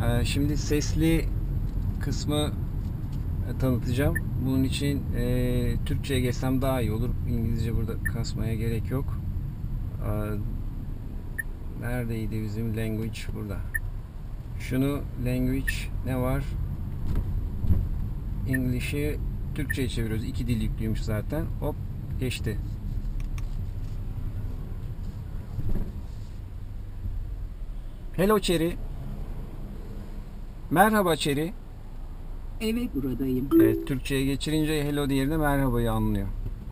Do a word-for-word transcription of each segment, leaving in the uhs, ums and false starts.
Ee, şimdi sesli kısmı tanıtacağım. Bunun için e, Türkçe'ye geçsem daha iyi olur. İngilizce burada kasmaya gerek yok. Ee, neredeydi bizim language? Burada. Şunu language ne var? English'i Türkçe'ye çeviriyoruz. İki dil yüklüymüş zaten. Hop geçti. Hello Cherry. Merhaba Cherry. Evet, buradayım. Evet, Türkçe'ye geçirince hello diğerine merhabayı anlıyor.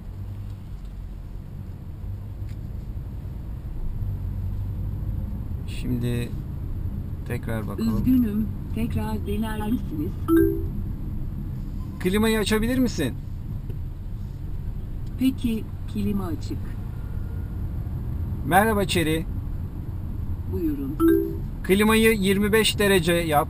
Şimdi tekrar bakalım. Üzgünüm. Tekrar dener misiniz? Klimayı açabilir misin? Peki, klima açık. Merhaba Cherry. Buyurun. Klimayı yirmi beş derece yap.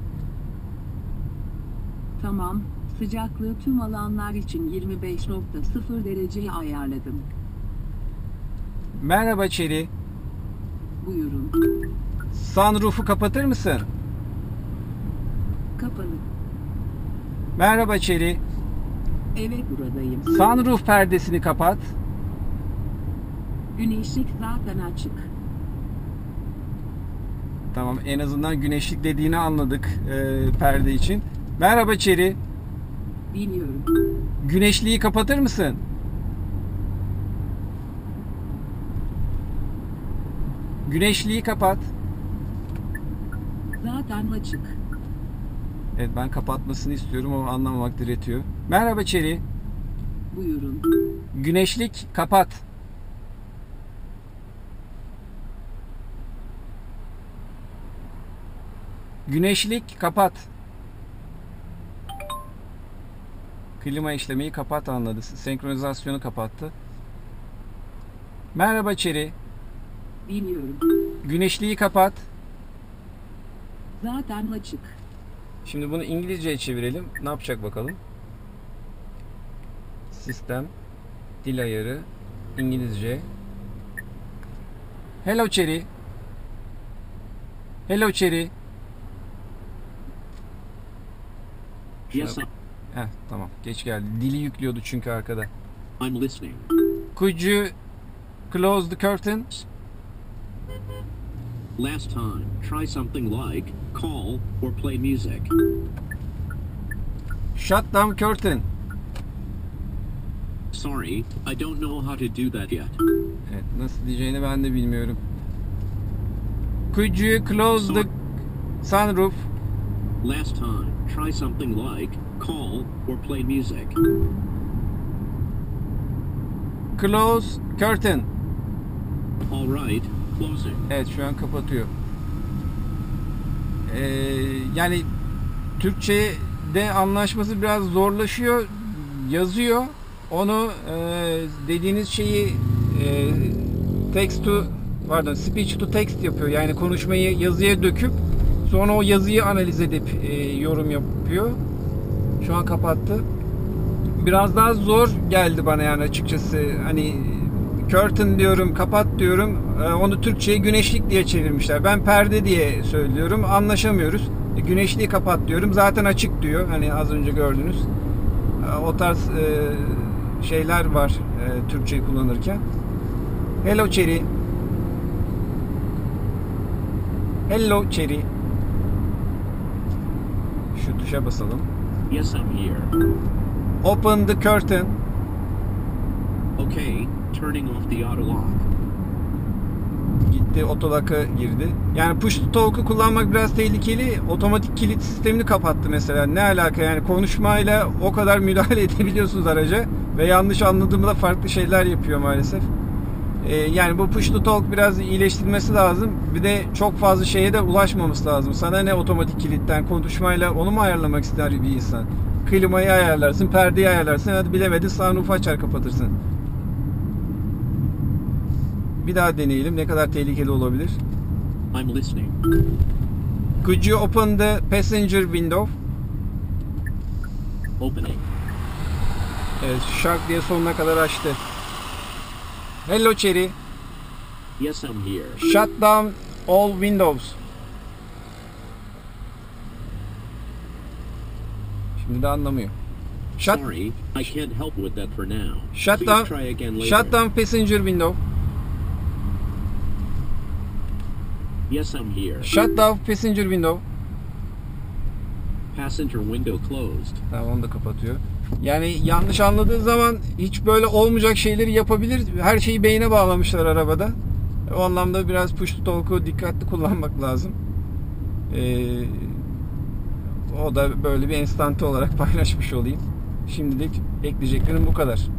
Tamam. Sıcaklığı tüm alanlar için yirmi beş nokta sıfır dereceye ayarladım. Merhaba Cherry. Buyurun. Sunroof'u kapatır mısın? Kapalı. Merhaba Cherry. Evet, buradayım. Sunroof perdesini kapat. Güneşlik zaten açık. Tamam, en azından güneşlik dediğini anladık e, perde için. Merhaba Cherry. Biliyorum. Güneşliği kapatır mısın? Güneşliği kapat. Zaten açık. Evet, ben kapatmasını istiyorum ama anlamamak diretiyor. Merhaba Cherry. Buyurun. Güneşlik kapat. Güneşlik kapat. Klima işlemeyi kapat anladı. Senkronizasyonu kapattı. Merhaba Cherry. Biliyorum. Güneşliği kapat. Zaten açık. Şimdi bunu İngilizceye çevirelim. Ne yapacak bakalım? Sistem, dil ayarı, İngilizce. Hello Cherry. Hello Cherry. Yes, Heh, tamam. Geç geldi. Dili yüklüyordu çünkü arkada. I'm listening. Could you close the curtain? Last time, try something like call or play music. Shut down curtain. Sorry, I don't know how to do that yet. Evet, nasıl diyeceğini ben de bilmiyorum. Could you close the sunroof? Last time, try something like call or play music. Close curtain. All right, closing. Evet, şu an kapatıyor. Ee, yani Türkçe'de anlaşması biraz zorlaşıyor. Yazıyor. Onu e, dediğiniz şeyi e, text to pardon speech to text yapıyor. Yani konuşmayı yazıya döküp sonra o yazıyı analiz edip e, yorum yapıyor. Şu an kapattı. Biraz daha zor geldi bana yani açıkçası. Hani curtain diyorum, kapat diyorum. E, onu Türkçe'ye güneşlik diye çevirmişler. Ben perde diye söylüyorum. Anlaşamıyoruz. E, güneşliği kapat diyorum. Zaten açık diyor. Hani az önce gördünüz. E, o tarz e, şeyler var e, Türkçeyi kullanırken. Hello Cherry. Hello Cherry. Şu tuşa basalım. Yes, I'm here. Open the curtain. Okay, turning off the auto lock. Gitti, otolock'a girdi. Yani push to talk'u kullanmak biraz tehlikeli. Otomatik kilit sistemini kapattı mesela. Ne alaka yani, konuşmayla o kadar müdahale edebiliyorsunuz araca ve yanlış anladığımda farklı şeyler yapıyor maalesef. Ee, yani bu push to talk biraz iyileştirilmesi lazım. Bir de çok fazla şeye de ulaşmamız lazım. Sana ne otomatik kilitten, konuşmayla onu mu ayarlamak ister bir insan? Klimayı ayarlarsın, perdeyi ayarlarsın. Hadi bilemedin, sunroof açar kapatırsın. Bir daha deneyelim. Ne kadar tehlikeli olabilir? I'm listening. Could you open the passenger window? Opening. Evet, şark diye sonuna kadar açtı. Hello Cherry. Yes, I'm here. Shut down all windows. Şimdi de anlamıyor. Shut, Sorry, I can't help with that for now. shut Please down, try again later. shut down passenger window. Yes, I'm here. Shut down passenger window. Passenger window closed. Tamam, onu da kapatıyor. Yani yanlış anladığı zaman hiç böyle olmayacak şeyleri yapabilir. Her şeyi beyne bağlamışlar arabada. O anlamda biraz push to talk'u dikkatli kullanmak lazım. Ee, o da böyle bir enstantı olarak paylaşmış olayım. Şimdilik ekleyeceklerim bu kadar.